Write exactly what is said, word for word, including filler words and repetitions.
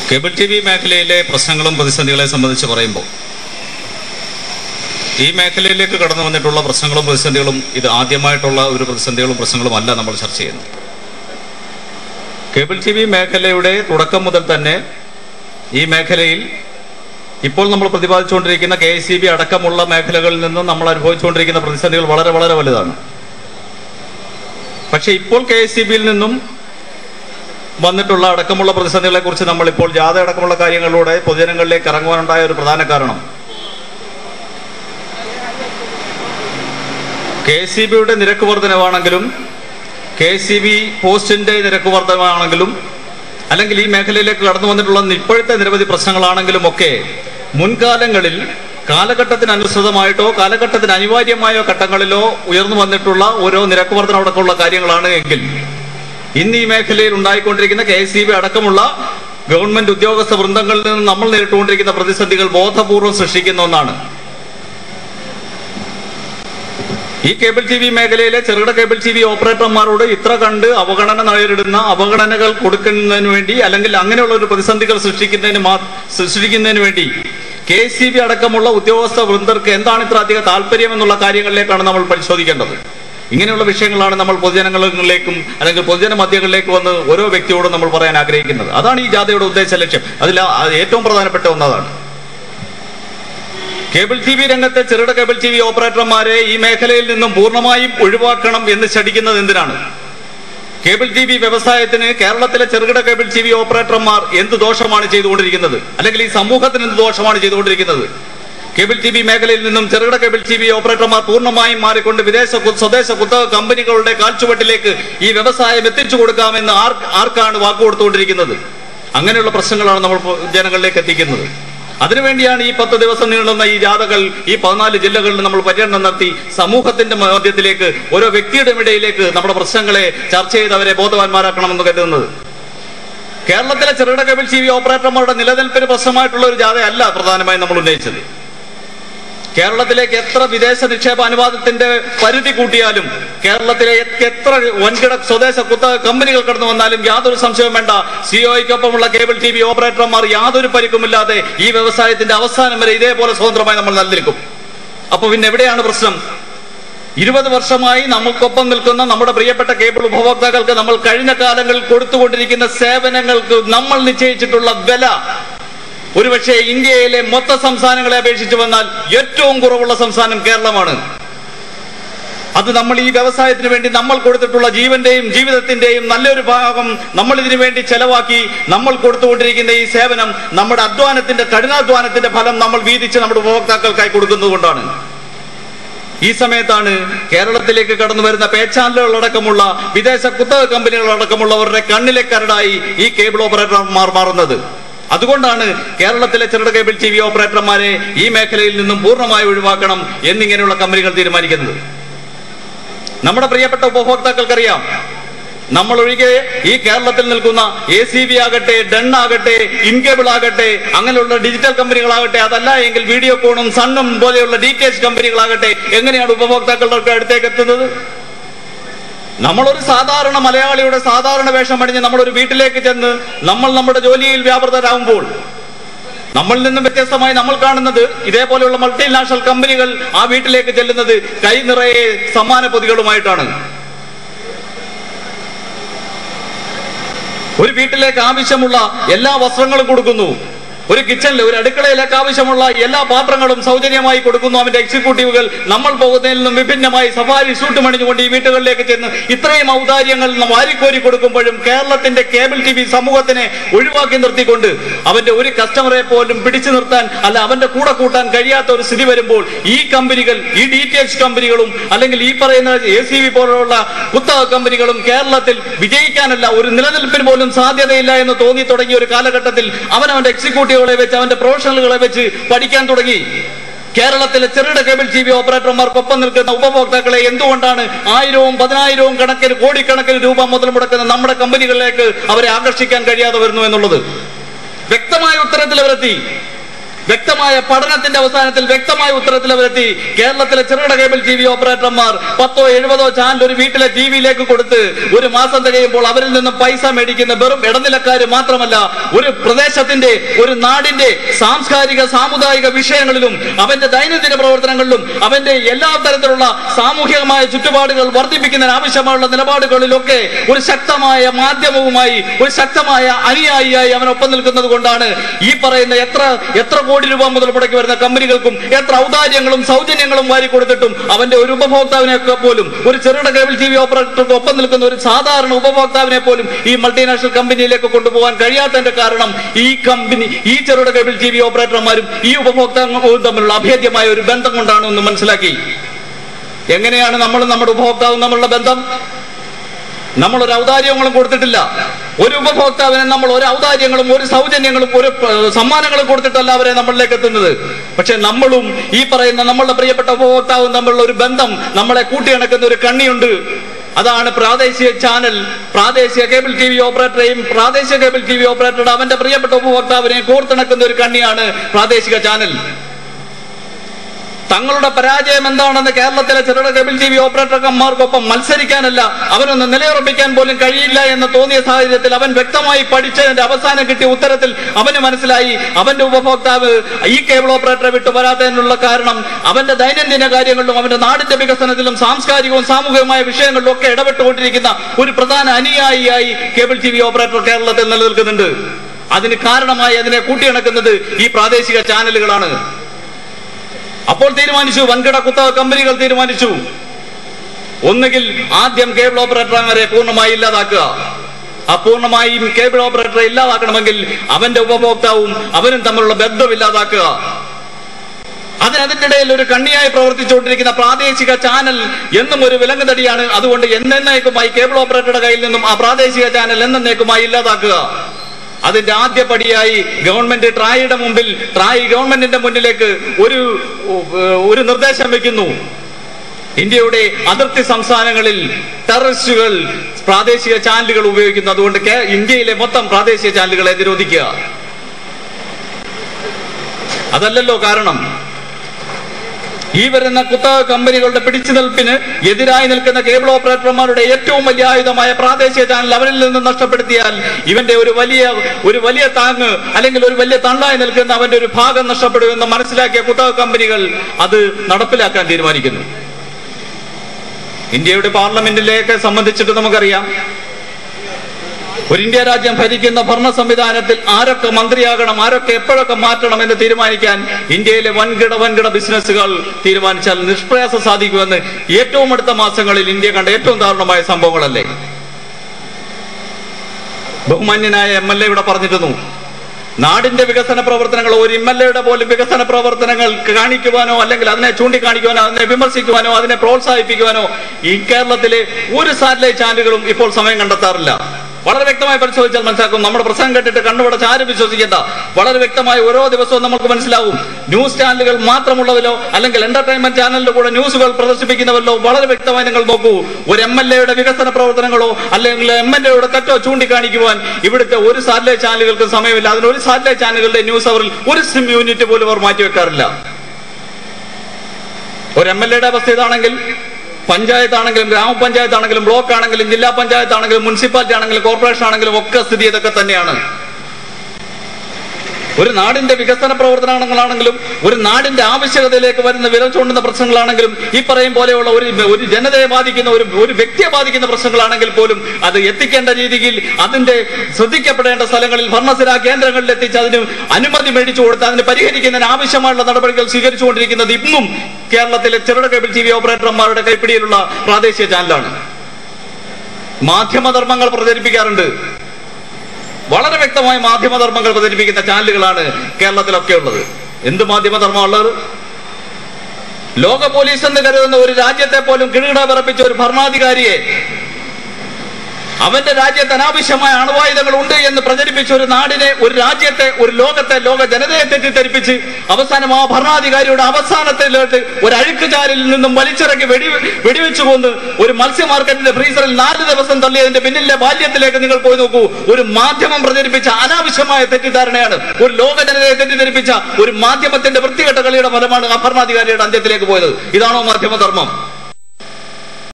Cable T V മേഖലയിലെ പ്രശ്നങ്ങളും പ്രതിസന്ധികളെ സംബന്ധിച്ച് പറയുമ്പോൾ ഈ മേഖലയിലേക്ക് കടന്നു വന്നിട്ടുള്ള പ്രശ്നങ്ങളും പ്രതിസന്ധികളും ഇത് ആദ്യമായിട്ടുള്ള ഒരു പ്രതിസന്ധികളും പ്രശ്നങ്ങളും അല്ല നമ്മൾ ചർച്ച ചെയ്യുന്നത്. കേബിൾ ടി വി മേഖലയുടെ തുടക്കം മുതൽ തന്നെ ഈ മേഖലയിൽ ഇപ്പോൾ നമ്മൾ പ്രതിപാദിച്ചുകൊണ്ടിരിക്കുന്ന കെ എസ് ഇ ബി അടക്കമുള്ള മേഖലകളിൽ നിന്നും നമ്മൾ അനുഭവിച്ചുകൊണ്ടിരിക്കുന്ന പ്രതിസന്ധികൾ വളരെ വളരെ വലുതാണ്. പക്ഷെ ഇപ്പോൾ കെ എസ് ഇ ബിയിൽ നിന്നും വന്നിട്ടുള്ള അടക്കമുള്ള പ്രതിസന്ധികളെ കുറിച്ച് നമ്മളിപ്പോൾ ജാഥ അടക്കമുള്ള കാര്യങ്ങളിലൂടെ പൊതുജനങ്ങളിലേക്ക് ഇറങ്ങുവാനുണ്ടായ ഒരു പ്രധാന കാരണം കെ എസ് ഇ ബിയുടെ നിരക്ക് വർധനവാണെങ്കിലും കെ എസ് ഇ ബി പോസ്റ്റിന്റെ നിരക്ക് വർധനമാണെങ്കിലും അല്ലെങ്കിൽ ഈ മേഖലയിലേക്ക് കടന്നു വന്നിട്ടുള്ള ഇപ്പോഴത്തെ നിരവധി പ്രശ്നങ്ങളാണെങ്കിലും ഒക്കെ മുൻകാലങ്ങളിൽ കാലഘട്ടത്തിനനുസൃതമായിട്ടോ കാലഘട്ടത്തിന് അനിവാര്യമായോ ഘട്ടങ്ങളിലോ ഉയർന്നു വന്നിട്ടുള്ള ഓരോ നിരക്ക് വർധന അടക്കമുള്ള കാര്യങ്ങളാണ് എങ്കിൽ ഇന്ന് ഈ മേഖലയിൽ ഉണ്ടായിക്കൊണ്ടിരിക്കുന്ന കെ എസ് ഇ ബി അടക്കമുള്ള ഗവൺമെന്റ് ഉദ്യോഗസ്ഥ വൃന്ദങ്ങളിൽ നിന്ന് നമ്മൾ നേരിട്ടുകൊണ്ടിരിക്കുന്ന പ്രതിസന്ധികൾ ബോധപൂർവം സൃഷ്ടിക്കുന്ന ഒന്നാണ്. ഈ കേബിൾ ടി വി മേഖലയിലെ ചെറുകിട കേബിൾ ടി വി ഓപ്പറേറ്റർമാരോട് ഇത്ര കണ്ട് അവഗണന നേരിടുന്ന അവഗണനകൾ കൊടുക്കുന്നതിന് വേണ്ടി അല്ലെങ്കിൽ അങ്ങനെയുള്ള ഒരു പ്രതിസന്ധികൾ സൃഷ്ടിക്കുന്നതിന് സൃഷ്ടിക്കുന്നതിന് വേണ്ടി കെ എസ് ഇ ബി അടക്കമുള്ള ഉദ്യോഗസ്ഥ വൃന്ദർക്ക് എന്താണ് ഇത്ര അധിക താല്പര്യം എന്നുള്ള കാര്യങ്ങളിലേക്കാണ് നമ്മൾ പരിശോധിക്കേണ്ടത്. ഇങ്ങനെയുള്ള വിഷയങ്ങളാണ് നമ്മൾ പൊതുജനങ്ങളിലേക്കും അല്ലെങ്കിൽ പൊതുജന മധ്യങ്ങളിലേക്ക് വന്ന് ഓരോ വ്യക്തിയോടും നമ്മൾ പറയാൻ ആഗ്രഹിക്കുന്നത്. അതാണ് ഈ ജാഥയുടെ ഉദ്ദേശ ലക്ഷ്യം. അതിൽ ഏറ്റവും പ്രധാനപ്പെട്ട ഒന്നതാണ് കേബിൾ ടി വി രംഗത്തെ ചെറുകിട കേബിൾ ടി വി ഓപ്പറേറ്റർമാരെ ഈ മേഖലയിൽ നിന്നും പൂർണ്ണമായും ഒഴിവാക്കണം എന്ന് ശഠിക്കുന്നത് എന്തിനാണ്? കേബിൾ ടി വി വ്യവസായത്തിന് കേരളത്തിലെ ചെറുകിട കേബിൾ ടി വി ഓപ്പറേറ്റർമാർ എന്ത് ദോഷമാണ് ചെയ്തുകൊണ്ടിരിക്കുന്നത്, അല്ലെങ്കിൽ ഈ സമൂഹത്തിന് എന്ത് ദോഷമാണ് ചെയ്തുകൊണ്ടിരിക്കുന്നത്? കേബിൾ ടി വി മേഖലയിൽ നിന്നും ചെറുകിട കേബിൾ ടി വി ഓപ്പറേറ്റർമാർ പൂർണ്ണമായും മാറിക്കൊണ്ട് വിദേശ സ്വദേശ കുത്തക കമ്പനികളുടെ കാൽച്ചുവട്ടിലേക്ക് ഈ വ്യവസായം എത്തിച്ചു കൊടുക്കാമെന്ന് ആർ ആർക്കാണ് വാക്കുകൊടുത്തുകൊണ്ടിരിക്കുന്നത്? അങ്ങനെയുള്ള പ്രശ്നങ്ങളാണ് നമ്മൾ ജനങ്ങളിലേക്ക് എത്തിക്കുന്നത്. അതിനുവേണ്ടിയാണ് ഈ പത്ത് ദിവസം നീളുന്ന ഈ ജാഥകൾ ഈ പതിനാല് ജില്ലകളിൽ നമ്മൾ പര്യടനം നടത്തി സമൂഹത്തിന്റെ മധ്യത്തിലേക്ക് ഓരോ വ്യക്തിയുടെ ഇടയിലേക്ക് നമ്മുടെ പ്രശ്നങ്ങളെ ചർച്ച ചെയ്ത് അവരെ ബോധവാന്മാരാക്കണമെന്ന് കരുതുന്നത്. കേരളത്തിലെ ചെറുകിട കേബിൾ ടി വി ഓപ്പറേറ്റർമാരുടെ നിലനിൽപ്പിന് പ്രശ്നമായിട്ടുള്ള ഒരു ജാഥയല്ല പ്രധാനമായും നമ്മൾ ഉന്നയിച്ചത്. കേരളത്തിലേക്ക് എത്ര വിദേശ നിക്ഷേപ അനുവാദത്തിന്റെ പരിധി കൂട്ടിയാലും കേരളത്തിലെ എത്ര വൻകിട സ്വദേശ കുത്തക കമ്പനികൾ കടന്നു വന്നാലും യാതൊരു സംശയവും വേണ്ട, സി ഒ ഐക്കൊപ്പമുള്ള കേബിൾ ടി വി ഓപ്പറേറ്റർമാർ യാതൊരു പരിക്കുമില്ലാതെ ഈ വ്യവസായത്തിന്റെ അവസാനം വരെ ഇതേപോലെ സ്വതന്ത്രമായി നമ്മൾ നിലനിൽക്കും. അപ്പൊ പിന്നെ എവിടെയാണ് പ്രശ്നം? ഇരുപത് വർഷമായി നമുക്കൊപ്പം നിൽക്കുന്ന നമ്മുടെ പ്രിയപ്പെട്ട കേബിൾ ഉപഭോക്താക്കൾക്ക് നമ്മൾ കഴിഞ്ഞ കാലങ്ങളിൽ കൊടുത്തുകൊണ്ടിരിക്കുന്ന സേവനങ്ങൾക്ക് നമ്മൾ നിശ്ചയിച്ചിട്ടുള്ള വില ഒരുപക്ഷെ ഇന്ത്യയിലെ മൊത്ത സംസ്ഥാനങ്ങളെ അപേക്ഷിച്ച് വന്നാൽ ഏറ്റവും കുറവുള്ള സംസ്ഥാനം കേരളമാണ്. അത് നമ്മൾ ഈ വ്യവസായത്തിന് വേണ്ടി നമ്മൾ കൊടുത്തിട്ടുള്ള ജീവന്റെയും ജീവിതത്തിന്റെയും നല്ലൊരു ഭാഗം നമ്മൾ ഇതിനു വേണ്ടി ചെലവാക്കി നമ്മൾ കൊടുത്തുകൊണ്ടിരിക്കുന്ന ഈ സേവനം നമ്മുടെ അധ്വാനത്തിന്റെ കഠിനാധ്വാനത്തിന്റെ ഫലം നമ്മൾ വീതിച്ച് നമ്മുടെ ഉപഭോക്താക്കൾക്കായി കൊടുക്കുന്നത് കൊണ്ടാണ്. ഈ സമയത്താണ് കേരളത്തിലേക്ക് കടന്നു വരുന്ന പേച്ചാനലുകളടക്കമുള്ള വിദേശ കുത്തക കമ്പനികളടക്കമുള്ളവരുടെ കണ്ണിലെ കരടായി ഈ കേബിൾ ഓപ്പറേറ്റർമാർ മാറുന്നത്. അതുകൊണ്ടാണ് കേരളത്തിലെ ചെറുകിട കേബിൾ ടി വി ഓപ്പറേറ്റർമാരെ ഈ മേഖലയിൽ നിന്നും പൂർണ്ണമായി ഒഴിവാക്കണം എന്നിങ്ങനെയുള്ള കമ്പനികൾ തീരുമാനിക്കുന്നത്. നമ്മുടെ പ്രിയപ്പെട്ട ഉപഭോക്താക്കൾക്കറിയാം, നമ്മൾ ഒഴികെ ഈ കേരളത്തിൽ നിൽക്കുന്ന എ സി ബി ആകട്ടെ, ഡൺ ആകട്ടെ, ഇൻകേബിൾ ആകട്ടെ, അങ്ങനെയുള്ള ഡിജിറ്റൽ കമ്പനികളാകട്ടെ, അതല്ല എങ്കിൽ വീഡിയോകോണും സണ്ണും പോലെയുള്ള ഡി ടി എച്ച് കമ്പനികളാകട്ടെ, എങ്ങനെയാണ് ഉപഭോക്താക്കളുടെ അടുത്തേക്ക് എത്തുന്നത്? നമ്മളൊരു സാധാരണ മലയാളിയുടെ സാധാരണ വേഷം അണിഞ്ഞ് നമ്മളൊരു വീട്ടിലേക്ക് ചെന്ന് നമ്മൾ നമ്മുടെ ജോലിയിൽ വ്യാപൃതരാകുമ്പോൾ നമ്മളിൽ നിന്നും വ്യത്യസ്തമായി നമ്മൾ കാണുന്നത് ഇതേപോലെയുള്ള മൾട്ടിനാഷണൽ കമ്പനികൾ ആ വീട്ടിലേക്ക് ചെല്ലുന്നത് കൈ നിറയെ സമ്മാന പൊതികളുമായിട്ടാണ്. ഒരു വീട്ടിലേക്ക് ആവശ്യമുള്ള എല്ലാ വസ്ത്രങ്ങളും കൊടുക്കുന്നു. ഒരു കിച്ചണിൽ ഒരു അടുക്കളയിലേക്ക് ആവശ്യമുള്ള എല്ലാ പാത്രങ്ങളും സൗജന്യമായി കൊടുക്കുന്നു അവന്റെ എക്സിക്യൂട്ടീവുകൾ. നമ്മൾ പോകുന്നതിൽ നിന്നും വിഭിന്നമായി സഫാരി സൂട്ട് മണിഞ്ഞുകൊണ്ട് ഈ വീട്ടുകളിലേക്ക് ചെന്ന് ഇത്രയും ഔദാര്യങ്ങൾ വാരിക്കോരി കൊടുക്കുമ്പോഴും കേരളത്തിന്റെ കേബിൾ ടി വി സമൂഹത്തിനെ ഒഴിവാക്കി നിർത്തിക്കൊണ്ട് അവന്റെ ഒരു കസ്റ്റമറെ പോലും പിടിച്ചു നിർത്താൻ അല്ല അവന്റെ കൂടെ കൂട്ടാൻ കഴിയാത്ത ഒരു സ്ഥിതി വരുമ്പോൾ ഈ കമ്പനികൾ, ഈ ഡി ടി എച്ച് കമ്പനികളും അല്ലെങ്കിൽ ഈ പറയുന്ന എ സി ബി പോലുള്ള കുത്തക കമ്പനികളും കേരളത്തിൽ വിജയിക്കാനല്ല ഒരു നിലനിൽപ്പിന് പോലും സാധ്യതയില്ല എന്ന് തോന്നി തുടങ്ങിയ ഒരു കാലഘട്ടത്തിൽ അവൻ അവന്റെ എക്സിക്യൂട്ടീവ് വെച്ച് അവന്റെ പ്രൊഫഷണലുകളെ വെച്ച് പഠിക്കാൻ തുടങ്ങി. കേരളത്തിലെ ചെറുകിട കേബിൾ ടി വി ഓപ്പറേറ്റർമാർക്കൊപ്പം നിൽക്കുന്ന ഉപഭോക്താക്കളെ എന്തുകൊണ്ടാണ് ആയിരവും പതിനായിരവും കണക്കിന് കോടിക്കണക്കിന് രൂപ മുതൽ മുടക്കുന്ന നമ്മുടെ കമ്പനികളിലേക്ക് അവരെ ആകർഷിക്കാൻ കഴിയാതെ വരുന്നു എന്നുള്ളത് വ്യക്തമായ ഉത്തരത്തിൽ അവരെത്തി. വ്യക്തമായ പഠനത്തിന്റെ അവസാനത്തിൽ വ്യക്തമായ ഉത്തരത്തിൽ അവരെത്തി. കേരളത്തിലെ ചെറുകിട കേബിൾ ടി വി ഓപ്പറേറ്റർമാർ പത്തോ എഴുപതോ ചാനൽ ഒരു വീട്ടിലെ ടി വിയിലേക്ക് കൊടുത്ത് ഒരു മാസം തികയുമ്പോൾ അവരിൽ നിന്നും പൈസ മേടിക്കുന്ന വെറും ഇടനിലക്കാര് മാത്രമല്ല, ഒരു പ്രദേശത്തിന്റെ ഒരു നാടിന്റെ സാംസ്കാരിക സാമുദായിക വിഷയങ്ങളിലും അവന്റെ ദൈനംദിന പ്രവർത്തനങ്ങളിലും അവന്റെ എല്ലാ തരത്തിലുള്ള സാമൂഹികമായ ചുറ്റുപാടുകൾ വർദ്ധിപ്പിക്കുന്നതിന് ആവശ്യമായുള്ള നിലപാടുകളിലൊക്കെ ഒരു ശക്തമായ മാധ്യമവുമായി ഒരു ശക്തമായ അനുയായിയായി അവനൊപ്പം നിൽക്കുന്നത് കൊണ്ടാണ് ഈ പറയുന്ന എത്ര എത്ര കോടി രൂപ മുതൽ മുടക്കി വരുന്ന കമ്പനികൾക്കും എത്ര ഔദാര്യങ്ങളും സൗജന്യങ്ങളും വാരി കൊടുത്തിട്ടും അവന്റെ ഒരു ഉപഭോക്താവിനെ പോലും, ഒരു ചെറുകിട കേബിൾ ടി വി ഓപ്പറേറ്റർക്ക് ഒപ്പം നിൽക്കുന്ന ഒരു സാധാരണ ഉപഭോക്താവിനെ പോലും ഈ മൾട്ടിനാഷണൽ കമ്പനിയിലേക്ക് കൊണ്ടുപോകാൻ കഴിയാത്തതിന്റെ കാരണം ഈ കമ്പനി ഈ ചെറുകിട കേബിൾ ടി വി ഓപ്പറേറ്റർമാരും ഈ ഉപഭോക്താക്കളും തമ്മിലുള്ള അഭേദ്യമായ ഒരു ബന്ധം കൊണ്ടാണ് എന്ന് മനസ്സിലാക്കി. എങ്ങനെയാണ് നമ്മളും നമ്മുടെ ഉപഭോക്താവും തമ്മിലുള്ള ബന്ധം? നമ്മൾ ഒരു ഔദാര്യങ്ങളും കൊടുത്തിട്ടില്ല. ഒരു ഉപഭോക്താവിനെ നമ്മൾ ഒരു ഔദാര്യങ്ങളും ഒരു സൗജന്യങ്ങളും ഒരു സമ്മാനങ്ങളും കൊടുത്തിട്ടല്ല അവരെ നമ്മളിലേക്ക് എത്തുന്നത്. പക്ഷെ നമ്മളും ഈ പറയുന്ന നമ്മളുടെ പ്രിയപ്പെട്ട ഉപഭോക്താവും തമ്മിലുള്ള ഒരു ബന്ധം നമ്മളെ കൂട്ടിയിണക്കുന്ന ഒരു കണ്ണിയുണ്ട്. അതാണ് പ്രാദേശിക ചാനൽ. പ്രാദേശിക കേബിൾ ടി വി ഓപ്പറേറ്ററെയും പ്രാദേശിക കേബിൾ ടി വി ഓപ്പറേറ്ററുടെ അവന്റെ പ്രിയപ്പെട്ട ഉപഭോക്താവിനെയും കോർത്തിണക്കുന്ന ഒരു കണ്ണിയാണ് പ്രാദേശിക ചാനൽ. തങ്ങളുടെ പരാജയം എന്താണെന്ന് കേരളത്തിലെ ചെറുകിട കേബിൾ ടി വി ഓപ്പറേറ്റർമാർക്കൊപ്പം മത്സരിക്കാനല്ല, അവനൊന്ന് നിലയുറപ്പിക്കാൻ പോലും കഴിയില്ല എന്ന് തോന്നിയ സാഹചര്യത്തിൽ അവൻ വ്യക്തമായി പഠിച്ചതിന്റെ അവസാനം കിട്ടിയ ഉത്തരത്തിൽ അവന് മനസ്സിലായി അവന്റെ ഉപഭോക്താവ് ഈ കേബിൾ ഓപ്പറേറ്ററെ വിട്ടു വരാത്തതിനുള്ള കാരണം അവന്റെ ദൈനംദിന കാര്യങ്ങളിലും അവന്റെ നാടിന്റെ വികസനത്തിലും സാംസ്കാരികവും സാമൂഹികമായ വിഷയങ്ങളിലും ഒക്കെ ഇടപെട്ടുകൊണ്ടിരിക്കുന്ന ഒരു പ്രധാന അനുയായിയായി കേബിൾ ടി വി ഓപ്പറേറ്റർ കേരളത്തിൽ നിലനിൽക്കുന്നുണ്ട്. അതിന് കാരണമായി അതിനെ കൂട്ടിയിണക്കുന്നത് ഈ പ്രാദേശിക ചാനലുകളാണ്. അപ്പോൾ തീരുമാനിച്ചു, വൻകിട കുത്തക കമ്പനികൾ തീരുമാനിച്ചു, ഒന്നുകിൽ ആദ്യം കേബിൾ ഓപ്പറേറ്റർമാരെ പൂർണ്ണമായി ഇല്ലാതാക്കുക. ആ പൂർണ്ണമായും കേബിൾ ഓപ്പറേറ്ററെ ഇല്ലാതാക്കണമെങ്കിൽ അവന്റെ ഉപഭോക്താവും അവനും തമ്മിലുള്ള ബന്ധം ഇല്ലാതാക്കുക. അതിനതിന്റെ ഇടയിൽ ഒരു കണ്ണിയായി പ്രവർത്തിച്ചുകൊണ്ടിരിക്കുന്ന പ്രാദേശിക ചാനൽ എന്നും ഒരു വിലങ്ങുതടിയാണ്. അതുകൊണ്ട് എന്നേക്കുമായി കേബിൾ ഓപ്പറേറ്ററുടെ കയ്യിൽ നിന്നും ആ പ്രാദേശിക ചാനൽ എന്നേക്കുമായി ഇല്ലാതാക്കുക. അതിന്റെ ആദ്യ പടിയായി ഗവൺമെന്റ് ട്രായിയുടെ മുമ്പിൽ ട്രായ് ഗവൺമെന്റിന്റെ മുന്നിലേക്ക് ഒരു ഒരു നിർദ്ദേശം വെക്കുന്നു. ഇന്ത്യയുടെ അതിർത്തി സംസ്ഥാനങ്ങളിൽ ടെററിസ്റ്റുകൾ പ്രാദേശിക ചാനലുകൾ ഉപയോഗിക്കുന്നു. അതുകൊണ്ട് ഇന്ത്യയിലെ മൊത്തം പ്രാദേശിക ചാനലുകളെ നിരോധിക്കുക. അതല്ലല്ലോ കാരണം. ഈ വരുന്ന കുത്തക കമ്പനികളുടെ പിടിച്ചുനിൽപ്പിന് എതിരായി നിൽക്കുന്ന കേബിൾ ഓപ്പറേറ്റർമാരുടെ ഏറ്റവും വലിയ ആയുധമായ പ്രാദേശിക ചാനൽ അവരിൽ നിന്ന് നഷ്ടപ്പെടുത്തിയാൽ ഇവന്റെ ഒരു വലിയ ഒരു വലിയ താങ്ങ് അല്ലെങ്കിൽ ഒരു വലിയ തണ്ടായി നിൽക്കുന്ന അവന്റെ ഒരു ഭാഗം നഷ്ടപ്പെടുമെന്ന് മനസ്സിലാക്കിയ കുത്തക കമ്പനികൾ അത് നടപ്പിലാക്കാൻ തീരുമാനിക്കുന്നു. ഇന്ത്യയുടെ പാർലമെന്റിലേക്ക് സംബന്ധിച്ചിട്ട് നമുക്കറിയാം, ഒരു ഇന്ത്യ രാജ്യം ഭരിക്കുന്ന ഭരണ സംവിധാനത്തിൽ ആരൊക്കെ മന്ത്രിയാകണം, ആരൊക്കെ എപ്പോഴൊക്കെ മാറ്റണം എന്ന് തീരുമാനിക്കാൻ ഇന്ത്യയിലെ വൻകിട വൻകിട ബിസിനസ്സുകൾ തീരുമാനിച്ചാൽ നിഷ്പ്രയാസം സാധിക്കുമെന്ന് ഏറ്റവും അടുത്ത മാസങ്ങളിൽ ഇന്ത്യ കണ്ട ഏറ്റവും ദാരുണമായ സംഭവങ്ങളല്ലേ. ബഹുമാന്യനായ എം എൽ എ ഇവിടെ പറഞ്ഞിരുന്നു, നാടിന്റെ വികസന പ്രവർത്തനങ്ങൾ ഒരു എം എൽ എയുടെ പോലും വികസന പ്രവർത്തനങ്ങൾ കാണിക്കുവാനോ അല്ലെങ്കിൽ അതിനെ ചൂണ്ടിക്കാണിക്കുവാനോ അതിനെ വിമർശിക്കുവാനോ അതിനെ പ്രോത്സാഹിപ്പിക്കുവാനോ ഈ കേരളത്തിലെ ഒരു സാറ്റലൈറ്റ് ചാനലുകളും ഇപ്പോൾ സമയം കണ്ടെത്താറില്ല. വളരെ വ്യക്തമായി പരിശോധിച്ചാൽ മനസ്സിലാക്കും. നമ്മുടെ പ്രസംഗം കേട്ടിട്ട് കണ്ണുപടച്ച് ആരും വിശ്വസിക്കേണ്ട. വളരെ വ്യക്തമായി ഓരോ ദിവസവും നമുക്ക് മനസ്സിലാവും. ന്യൂസ് ചാനലുകൾ മാത്രമുള്ളവരോ അല്ലെങ്കിൽ എന്റർടൈൻമെന്റ് ചാനലിന്റെ കൂടെ ന്യൂസുകൾ പ്രദർശിപ്പിക്കുന്നവരോ വളരെ വ്യക്തമായി നിങ്ങൾ നോക്കൂ. ഒരു എം എൽ എയുടെ വികസന പ്രവർത്തനങ്ങളോ അല്ലെങ്കിൽ എം എൽ എയുടെ തെറ്റോ ചൂണ്ടിക്കാണിക്കുവാൻ ഇവിടുത്തെ ഒരു സാറ്റലൈറ്റ് ചാനലുകൾക്ക് സമയമില്ല. അതിന് ഒരു സാറ്റലൈറ്റ് ചാനലുകളുടെ ന്യൂസ് അവറിൽ ഒരു സിം യൂണിറ്റ് പോലും അവർ മാറ്റിവെക്കാറില്ല. ഒരു എം എൽ എയുടെ അവസ്ഥ ഇതാണെങ്കിൽ പഞ്ചായത്താണെങ്കിലും ഗ്രാമപഞ്ചായത്താണെങ്കിലും ബ്ലോക്ക് ആണെങ്കിലും ജില്ലാ പഞ്ചായത്താണെങ്കിലും മുനിസിപ്പാലിറ്റി ആണെങ്കിലും കോർപ്പറേഷൻ ആണെങ്കിലും ഒക്കെ സ്ഥിതി ഇതൊക്കെ തന്നെയാണ്. ഒരു നാടിന്റെ വികസന പ്രവർത്തനങ്ങളാണെങ്കിലും ഒരു നാടിന്റെ ആവശ്യകതയിലേക്ക് വരുന്ന വിരൽ ചൂണ്ടുന്ന പ്രശ്നങ്ങളാണെങ്കിലും ഈ പറയും പോലെയുള്ള ഒരു ഒരു ജനതയെ ബാധിക്കുന്ന ഒരു ഒരു വ്യക്തിയെ ബാധിക്കുന്ന പ്രശ്നങ്ങളാണെങ്കിൽ പോലും അത് എത്തിക്കേണ്ട രീതിയിൽ അതിന്റെ ശ്രദ്ധിക്കപ്പെടേണ്ട സ്ഥലങ്ങളിൽ ഭരണസിരാ കേന്ദ്രങ്ങളിൽ എത്തിച്ച് അതിന് അനുമതി മേടിച്ചു കൊടുത്ത് അതിന് പരിഹരിക്കുന്നതിന് ആവശ്യമായുള്ള നടപടികൾ സ്വീകരിച്ചുകൊണ്ടിരിക്കുന്നത് ഇന്നും കേരളത്തിലെ ചെറുകിട കേബിൾ ടി വി ഓപ്പറേറ്റർമാരുടെ കൈപ്പിടിയിലുള്ള പ്രാദേശിക ചാനലാണ്. മാധ്യമധർമ്മങ്ങൾ പ്രചരിപ്പിക്കാറുണ്ട്. വളരെ വ്യക്തമായ മാധ്യമധർമ്മങ്ങൾ പ്രചരിപ്പിക്കുന്ന ചാനലുകളാണ് കേരളത്തിലൊക്കെ ഉള്ളത്. എന്ത് മാധ്യമധർമ്മം ഉള്ളത്? ലോക പോലീസ് എന്ന് കരുതുന്ന ഒരു രാജ്യത്തെ പോലും കിരീട വിറപ്പിച്ച ഒരു ഭരണാധികാരിയെ അവന്റെ രാജ്യത്ത് അനാവശ്യമായ അണുവായുധങ്ങൾ ഉണ്ട് എന്ന് പ്രചരിപ്പിച്ച ഒരു നാടിനെ, ഒരു രാജ്യത്തെ, ഒരു ലോകത്തെ, ലോക ജനതയെ തെറ്റിദ്ധരിപ്പിച്ച് അവസാനം ആ ഭരണാധികാരിയുടെ അവസാനത്തിലോട്ട് ഒരു അഴുക്കുചാലിൽ നിന്നും വലിച്ചിറക്കി വെടി വെടിവെച്ചു കൊന്ന് ഒരു മത്സ്യ മാർക്കറ്റിന്റെ ഫ്രീസറിൽ നാല് ദിവസം തള്ളിയതിന്റെ പിന്നിലെ ബാല്യത്തിലേക്ക് നിങ്ങൾ പോയി നോക്കൂ. ഒരു മാധ്യമം പ്രചരിപ്പിച്ച അനാവശ്യമായ തെറ്റിദ്ധാരണയാണ്, ഒരു ലോക ജനതയെ തെറ്റിദ്ധരിപ്പിച്ച ഒരു മാധ്യമത്തിന്റെ വൃത്തികെട്ട കളിയുടെ ഫലമാണ് ആ ഭരണാധികാരിയുടെ അന്ത്യത്തിലേക്ക് പോയത്. ഇതാണോ മാധ്യമധർമ്മം?